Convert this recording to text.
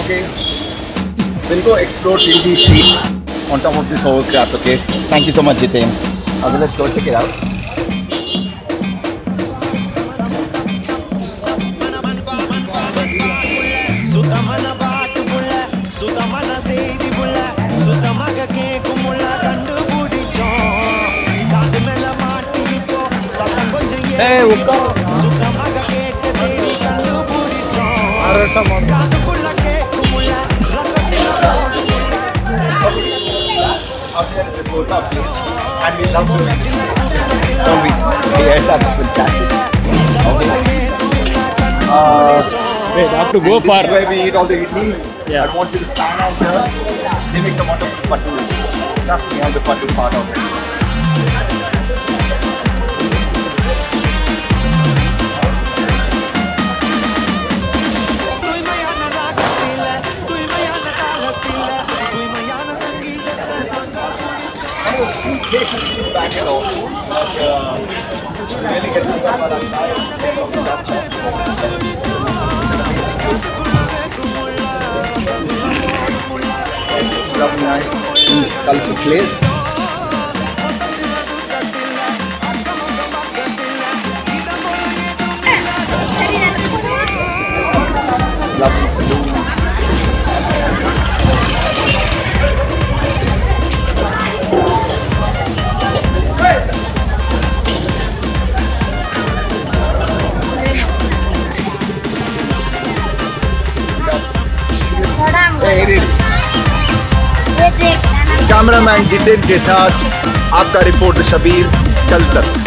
Okay. We'll go explore Tindi street on top of this hovercraft. Okay. Thank you so much, Jiten. Okay, let's go check it out. Hey, up here is a close-up place, and we love to eat. Don't we? Yes, that's fantastic. Okay. Wait, I have to go far. This is where we eat all the idlis. Yeah. I want you to stand out here. They make some wonderful pattus. Trust me, I'm the pattu part of it. Places in Bangalore, really get to this is lovely, nice, colorful place. Lovely balloons. Cameraman Jiten के साथ आपका reporter Shabir कल तक।